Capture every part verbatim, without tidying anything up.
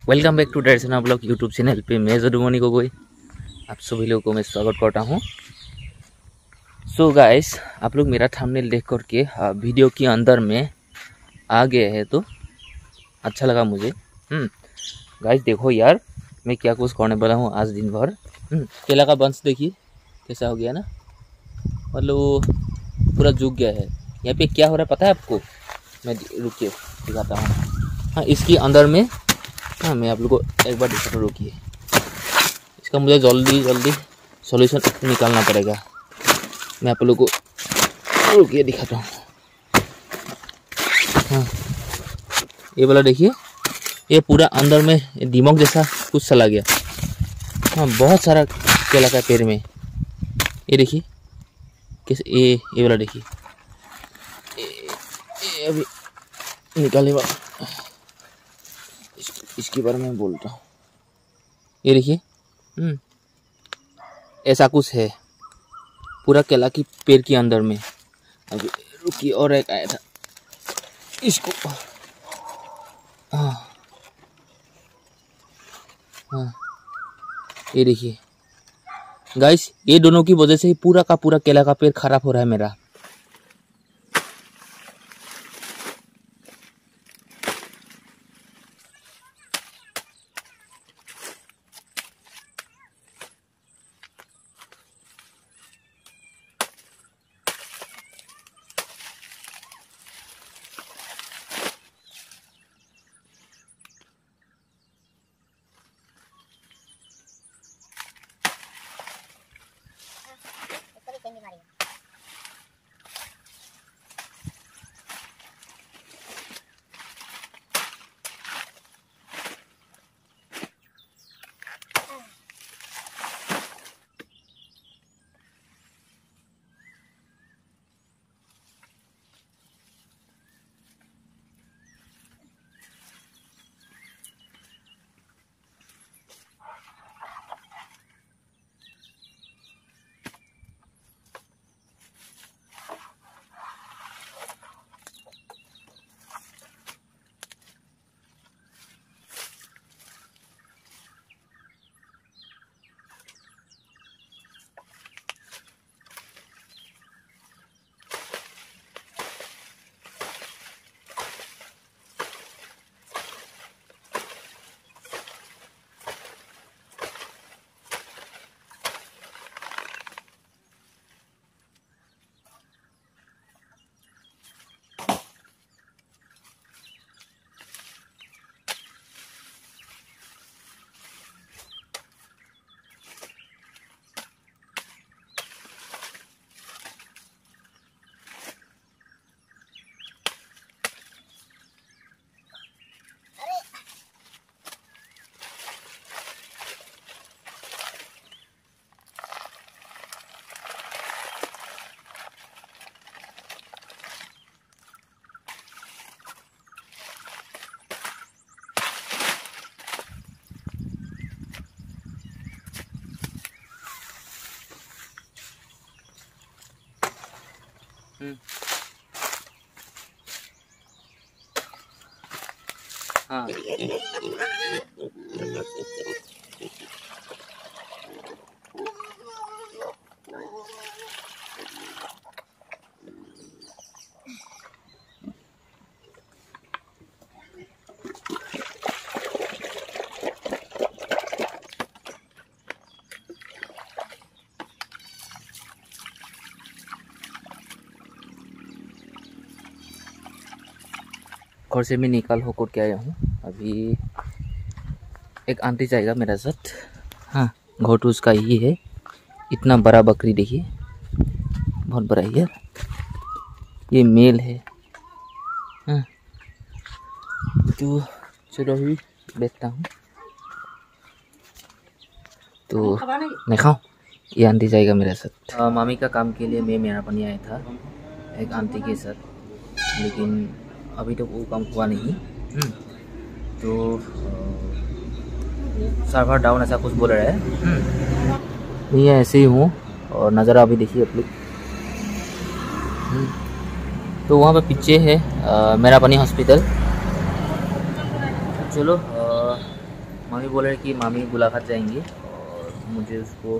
Welcome back to Darshana blog YouTube channel पे। मैं जदुमणि गगोई आप सभी लोगों को मैं स्वागत करता हूँ। सो गाइस, आप लोग मेरा थंबनेल देख करके वीडियो के अंदर में आ गए हैं तो अच्छा लगा मुझे। हम्म गाइस देखो यार, मैं क्या कुछ करने वाला हूँ आज दिन भर। हम्म केला का बंश देखिए कैसा हो गया ना, मतलब पूरा झुक गया है। यहाँ पे क्या हो रहा है पता है आपको? मैं रुकिए दिखाता हूँ। हाँ, इसके अंदर में, हाँ मैं आप लोग को एक बार दिखाता हूँ, रुकिए। इसका मुझे जल्दी जल्दी सॉल्यूशन निकालना पड़ेगा। मैं आप लोग को रुकिए दिखाता हूँ। हाँ, ये वाला देखिए, ये पूरा अंदर में दिमाग जैसा कुछ चला गया। हाँ, बहुत सारा केला का पेड़ में। ये देखिए कैसे, ये ये वाला देखिए, ये अभी निकालने वाला, इसके बारे में बोलता हूँ। ये देखिए, हम्म ऐसा कुछ है पूरा केला की पेड़ के अंदर में। अभी रुकिए, और एक आया था इसको। हाँ हाँ, ये देखिए गाइस, ये दोनों की वजह से ही पूरा का पूरा केला का पेड़ खराब हो रहा है मेरा। हाँ, घर से मैं निकाल होकर के आया हूँ। अभी एक आंटी जाएगा मेरा साथ। हाँ, घर तो उसका ही है। इतना बड़ा बकरी देखिए, बहुत बड़ा है यार। ये मेल है। हाँ, तो चलो अभी देखता हूँ। तो मैं खाऊं, ये आंटी जाएगा मेरे साथ। आ, मामी का काम के लिए मैं मेरा बनी आया था एक आंटी के साथ, लेकिन अभी तक तो वो काम हुआ नहीं। तो सर्वर डाउन ऐसा कुछ बोल रहा है। नहीं, ऐसे ही हूँ। और नज़ारा अभी देखिए आप लोग। तो वहाँ पे पीछे है आ, मेरा बनी हॉस्पिटल। चलो आ, मम्मी बोल रहे कि मामी गोलाघाट जाएंगे और मुझे उसको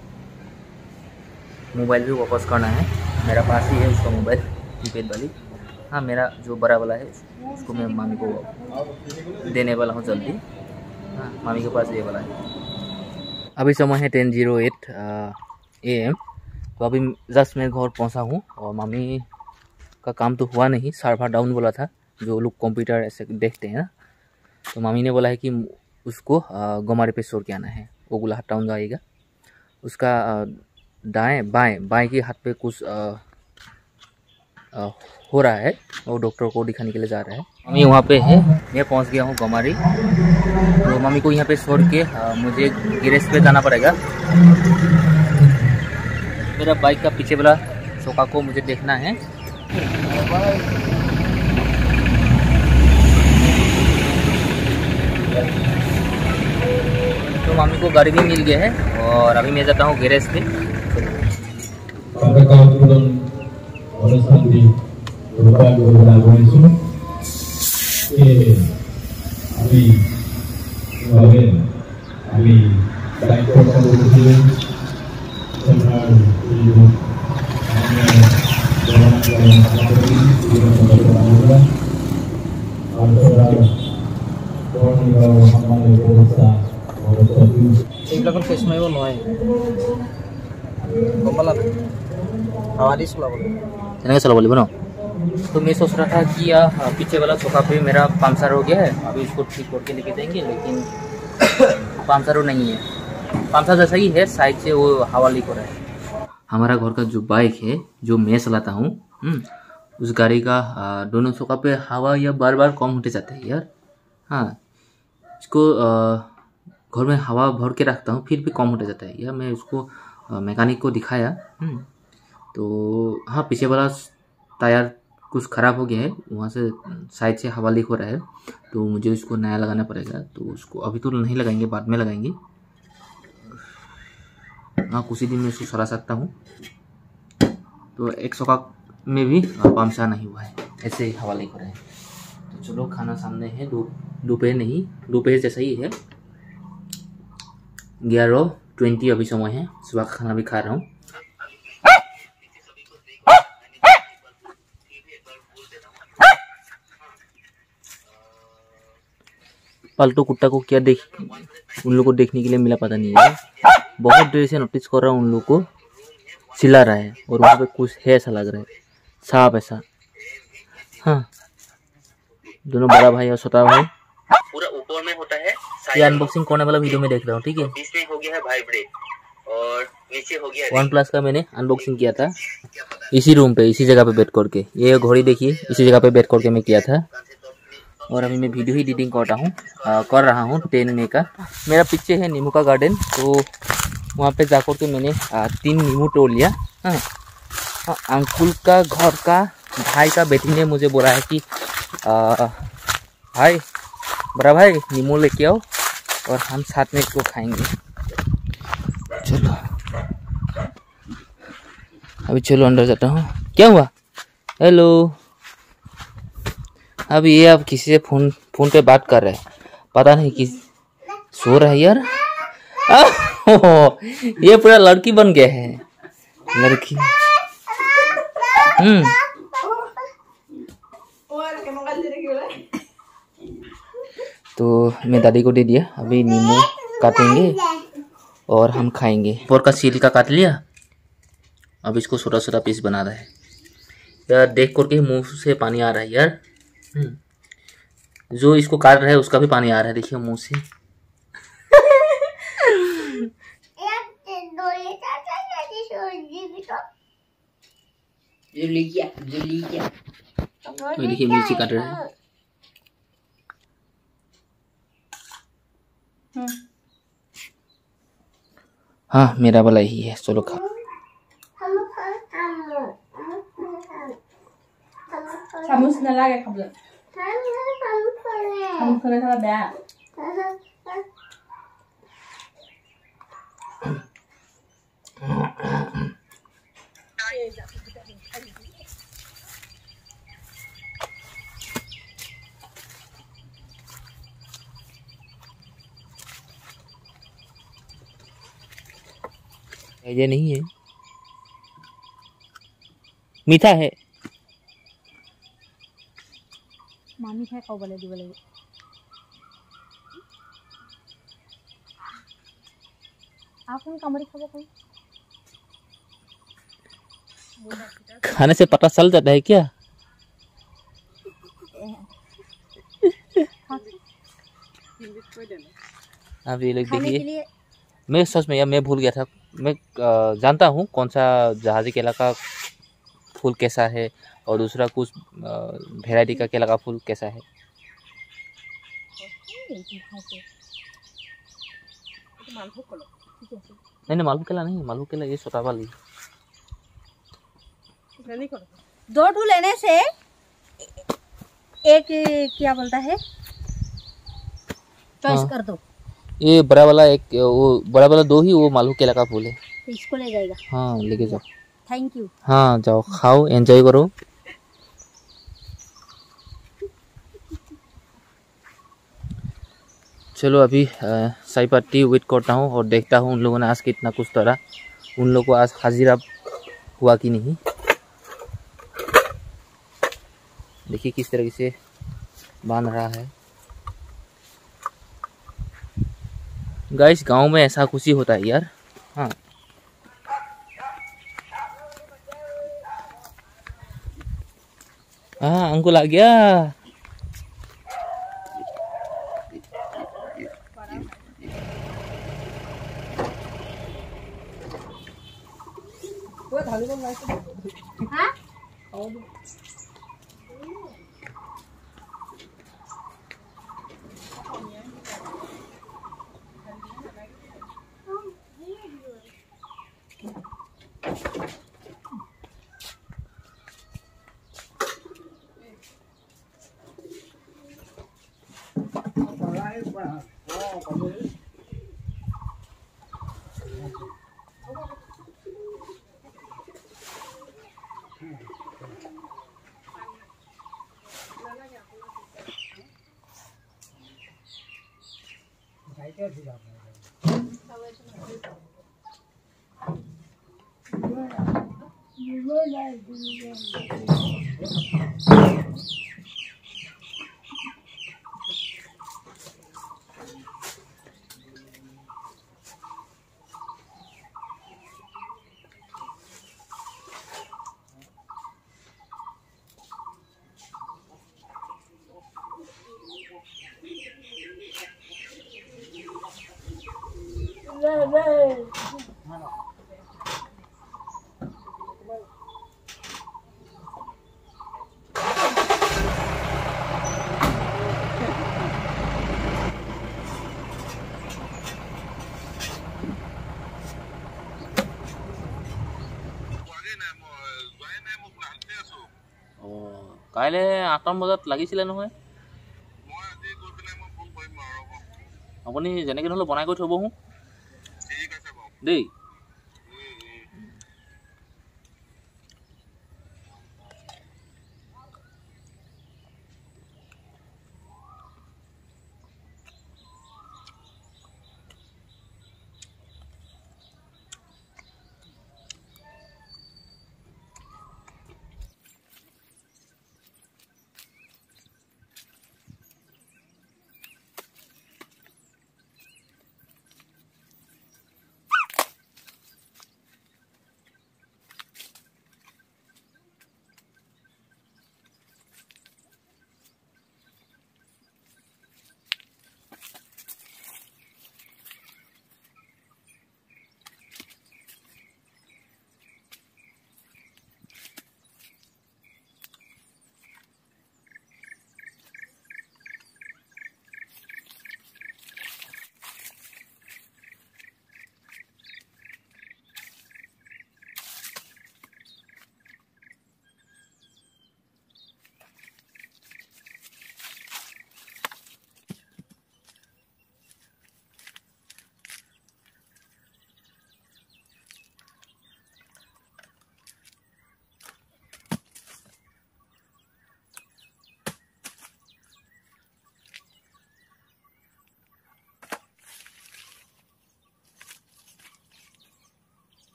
मोबाइल भी वापस करना है। मेरा पास ही है उसका मोबाइल, कीपैड वाली। हाँ, मेरा जो बड़ा वाला है उसको मैं मामी को देने वाला हूँ जल्दी। हाँ, मामी के पास ये वाला है। अभी समय है ten zero eight A M. तो अभी जस्ट मैं घर पहुँचा हूँ और मामी का काम तो हुआ नहीं, सर्वर डाउन बोला था। जो लोग कंप्यूटर ऐसे देखते हैं ना, तो मामी ने बोला है कि उसको गोमारे पे छोड़ के आना है। वो गोलाघाट टाउन जाएगा। उसका दाएं बाएं बाएं के हाथ पे कुछ आ, आ, हो रहा है। वो डॉक्टर को दिखाने के लिए जा रहा है। मम्मी वहाँ पे है, मैं पहुँच गया हूँ गोमारी। तो मम्मी को यहाँ पे छोड़ के आ, मुझे गैरेज पे जाना पड़ेगा। मेरा बाइक का पीछे वाला चौका को मुझे देखना है। तो मम्मी को गाड़ी भी मिल गया है और अभी मैं जाता हूँ गैरेज पे। এইবিলাকত ফেচ মাৰিব নোৱাৰে, গম পালা নাই? হাৱা দি চলাব লাগিব। चलेगा चलो बोले बनो। तो मैं सोच रहा था कि या पीछे वाला चौका पे मेरा पंचर हो गया है, अभी इसको ठीक करके लेके जाएंगे, लेकिन पंचर नहीं है। पंचर जैसा ही है, साइड से वो हवा लीक हो रहा है। हमारा घर का जो बाइक है, जो मैं चलाता हूँ, उस गाड़ी का दोनों चौका पे हवा या बार बार कम होते जाता है यार। हाँ, इसको घर में हवा भर के रखता हूँ फिर भी कम होते जाता है यार। मैं उसको मैकेनिक को दिखाया, तो हाँ, पीछे वाला टायर कुछ ख़राब हो गया है, वहाँ से साइड से हवा लीक हो रहा है। तो मुझे उसको नया लगाना पड़ेगा। तो उसको अभी तो नहीं लगाएंगे, बाद में लगाएंगे। हाँ, कुछ ही दिन में उसको सरा सकता हूँ। तो एक चौका में भी पंचर नहीं हुआ है, ऐसे ही हवा लीक हो रहा है। तो चलो, खाना सामने है। दो दोपहर नहीं, दोपहर जैसा ही है। ग्यारह ट्वेंटी अभी समय है। सुबह का खाना भी खा रहा हूँ। पालतू कुत्ता को क्या देख उन लोग को देखने के लिए मिला पता नहीं है। बहुत देर से नोटिस कर रहा हूँ, उन लोग को चिल्ला रहा है और वहाँ पे कुछ है ऐसा लग रहा है, सांप ऐसा। हाँ, दोनों बड़ा भाई और छोटा भाई पूरा ऊपर में होता है। ये अनबॉक्सिंग करने वाला वीडियो में देख रहा हूँ, ठीक है। बीच में हो गया है वाइब्रेट और नीचे हो गया वन प्लस का मैंने अनबॉक्सिंग किया था इसी रूम पे, इसी जगह पे बैठ करके। ये घड़ी देखिए, इसी जगह पे बैठ करके मैं किया था। और अभी मैं वीडियो ही एडिटिंग करता हूँ कर रहा हूँ टेन मे का। मेरा पीछे है नींबू का गार्डन, तो वहाँ पे जाकर के मैंने आ, तीन नींबू तोड़ लिया। हाँ, हाँ, अंकुल का घर का भाई का बेटी ने मुझे बोला है कि आ, भाई बड़ा भाई नींबू लेके आओ और हम साथ में इसको खाएंगे। चलो अभी चलो अंदर जाता हूँ। क्या हुआ? हेलो। अब ये अब किसी से फोन फोन पे बात कर रहे हैं, पता नहीं किस सो रहा है यार। ये पूरा लड़की बन गया है, लड़की। हम्म तो मैं दादी को दे दिया। अभी नींबू काटेंगे और हम खाएंगे। ऊपर का छिलका काट लिया, अब इसको छोटा छोटा पीस बना रहा है यार। देख करके मुंह से पानी आ रहा है यार। जो इसको काट रहा है उसका भी पानी आ रहा है, देखिए मुंह से। देखिए मिर्ची काट रहा है। हाँ, मेरा वाला ही है। चलो खा। চামুচ নালাগে খাবলৈ, চামুচ খালে খালে বেয়া। ये नहीं है, मीठा है। मामी खाए खाओ बोले दी बोले आप कौन कमरी खाओ कोई खाने से पता चल जाता है क्या? अब ये लोग देखिए, मैं सच में यार मैं भूल गया था। मैं अ, जानता हूँ कौन सा जहाजी केला का फूल कैसा है और दूसरा कुछ वेराइटी का केला का फूल कैसा है। नहीं नहीं मालभोग केला नहीं, मालभोग केला ये छोटा वाली। दो ठू लेने से एक क्या बोलता है चॉइस हाँ। कर दो। ये बड़ा वाला एक, वो बड़ा वाला दो ही वो मालभोग केला का फूल है। तो इसको ले जाएगा। हाँ लेके जाओ। Thank you. हाँ जाओ खाओ एंजॉय करो। चलो अभी चाय पत्ती वेट करता हूँ और देखता हूँ उन लोगों ने आज कितना कुछ तोड़ा, उन लोगों को आज हाजिरा हुआ कि नहीं। देखिए किस तरीके से बांध रहा है। गाइस गांव में ऐसा कुछ ही होता है यार। हाँ हाँ अंकुल आ गया। हाँ কাইলৈ আঠটামান বজাত লাগিছিলে নহয়। আপুনি যেনেকৈ নহ'লেও বনাই কৰি থ'বহোঁ দেই।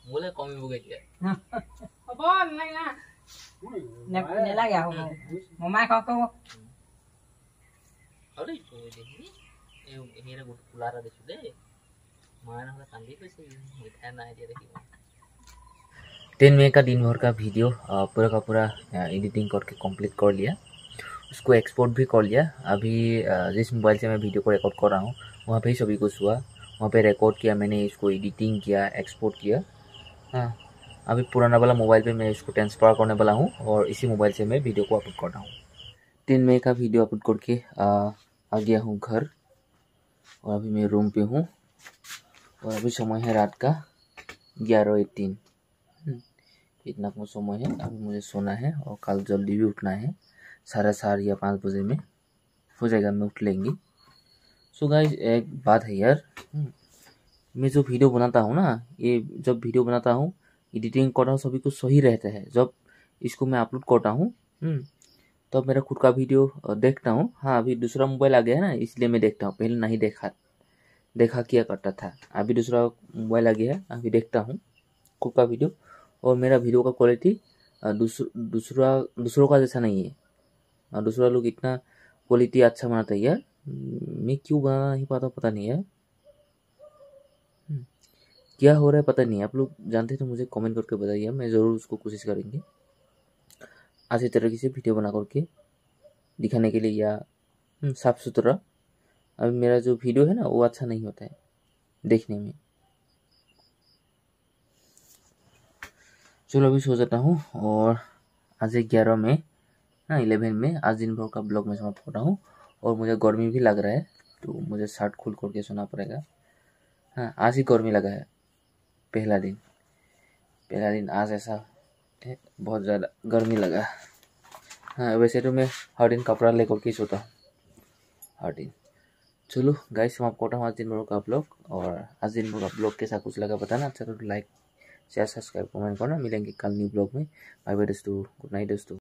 মোলে কমিব কেতিয়া হ'ব নালাগে না নেলাগে আৰু মমাই খাওক আরে কই দেখি এই এহেরে গুট ফুলারা দেখু দে मार हमरा कांदी कैसे मिठाई ना आइडिया देखिए टेन मे का दिन भर का वीडियो पूरा का पूरा एडिटिंग करके कंप्लीट कर लिया, उसको एक्सपोर्ट भी कर लिया। अभी जिस मोबाइल से मैं वीडियो को रिकॉर्ड कर रहा हूँ वहाँ पे ही सभी कुछ हुआ, वहाँ पे रिकॉर्ड किया मैंने, इसको एडिटिंग किया, एक्सपोर्ट किया। हाँ, अभी पुराना वाला मोबाइल पे मैं इसको ट्रांसफ़र करने वाला हूँ और इसी मोबाइल से मैं वीडियो को अपलोड कर रहा हूँ। टेन मे का वीडियो अपलोड करके आ, आ गया हूँ घर और अभी मैं रूम पे हूँ और अभी समय है रात का ग्यारह एटीन। इतना को समय है, अभी मुझे सोना है और कल जल्दी भी उठना है, साढ़े चार या पाँच बजे में हो जाएगा, मैं उठ लेंगी। सो गाइस एक बात है यार, मैं जो वीडियो बनाता हूँ ना, ये जब वीडियो बनाता हूँ एडिटिंग करता हूँ सभी कुछ सही रहता है, जब इसको मैं अपलोड करता हूँ तब तो मेरा खुद का वीडियो देखता हूँ। हाँ, अभी दूसरा मोबाइल आ गया है ना, इसलिए मैं देखता हूँ, पहले नहीं देखा देखा किया करता था, अभी दूसरा मोबाइल आ गया है, अभी देखता हूँ खुद का वीडियो। और मेरा वीडियो का क्वालिटी दूसरा दूसरा दूसरों का जैसा नहीं है। दूसरा लोग इतना क्वालिटी अच्छा बनाता है यार, मैं क्यों बना नहीं पाता पता नहीं यार, क्या हो रहा है पता नहीं। आप लोग जानते तो मुझे कमेंट करके बताइए, मैं ज़रूर उसको कोशिश करेंगे अच्छी तरीके से वीडियो बना करके दिखाने के लिए, या साफ सुथरा। अभी मेरा जो वीडियो है ना वो अच्छा नहीं होता है देखने में। चलो अभी सो जाता हूँ और आज ग्यारह में हाँ इलेवन में आज दिन भर का ब्लॉग में समाप्त कर रहा हूँ। और मुझे गर्मी भी लग रहा है तो मुझे शर्ट खोल करके सोना पड़ेगा। हाँ, आज ही गर्मी लगा है, पहला दिन पहला दिन आज ऐसा है, बहुत ज़्यादा गर्मी लगा। हाँ, वैसे तो मैं हर दिन कपड़ा लेकर के सोता हूँ हर दिन। चलो गाइस समाप्त करता हूँ आज दिन भर का ब्लॉग, और आज दिन भर का ब्लॉग कैसा कुछ लगा बताना, अच्छा तो लाइक शेयर सब्सक्राइब कमेंट करना। मिलेंगे कल न्यू ब्लॉग में। बाय बाय दोस्तों, गुड नाइट दोस्तों।